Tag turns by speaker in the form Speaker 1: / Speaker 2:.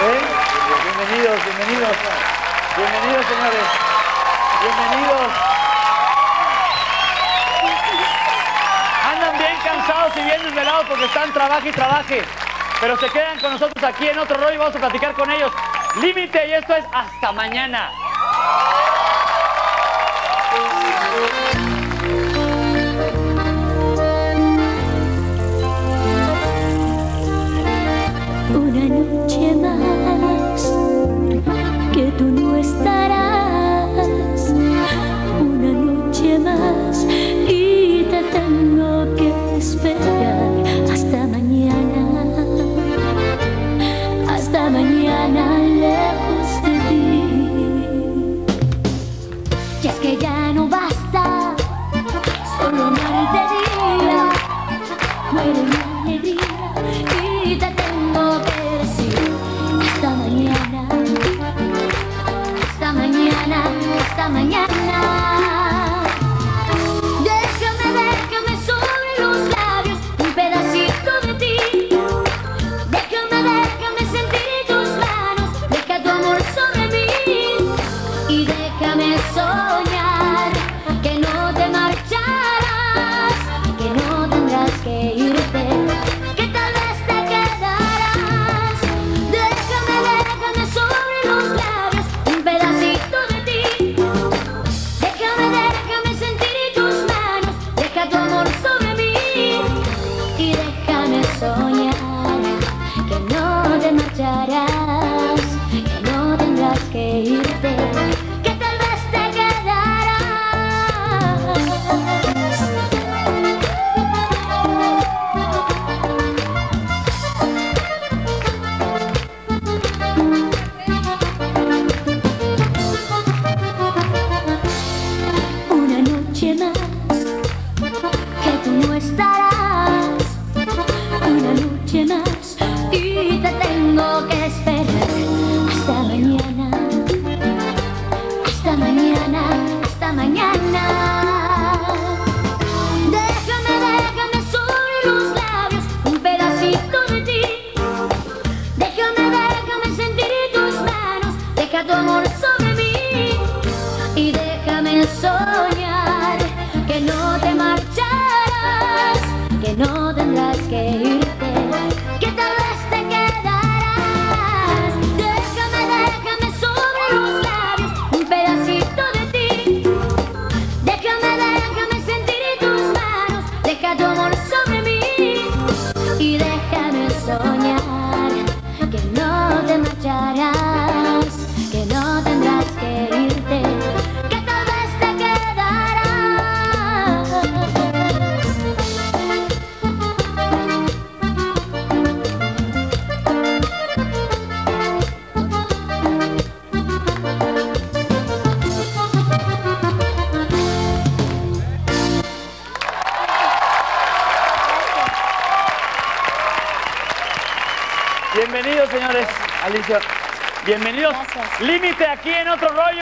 Speaker 1: Bienvenidos, bienvenidos. Bienvenidos, señores. Bienvenidos. Andan bien cansados y bien desvelados porque están trabaje y trabaje. Pero se quedan con nosotros aquí en otro rollo y vamos a platicar con ellos. Límite, y esto es Hasta Mañana.
Speaker 2: Una noche más que tú no estarás, una noche más y te tengo que esperar hasta mañana lejos de ti. Y es que ya no basta solo amar de día, muere mi alegría y te tengo que decir hasta mañana, hasta mañana, hasta mañana. Déjame sobre los labios un pedacito de ti. Déjame sentir tus manos, deja tu amor sobre mí y déjame soñar que no te marcharás, que no tendrás que irte, que tal vez te quedarás. Déjame sobre los labios un pedacito de ti. Déjame sentir tus manos, deja tu amor sobre mí y déjame soñar que no te marcharás, que no tendrás que irte, que tal vez te quedarás. Una noche más que tú no estarás, una noche más y te tengo que esperar hasta mañana, hasta mañana, hasta mañana. Déjame sobre los labios un pedacito de ti. Déjame sentir tus manos, deja tu amor sobre mí y déjame soñar que no te marcharás, que no tendrás que irte, que tal vez te quedarás. Déjame sobre los labios un pedacito de ti. Déjame sentir tus manos, deja tu amor sobre mí y déjame soñar que no te marcharás, que no tendrás que irte, que tal vez te quedarás.
Speaker 1: Bienvenidos, señores. Alicia, bienvenidos.
Speaker 3: Gracias.
Speaker 1: Límite aquí en otro rollo.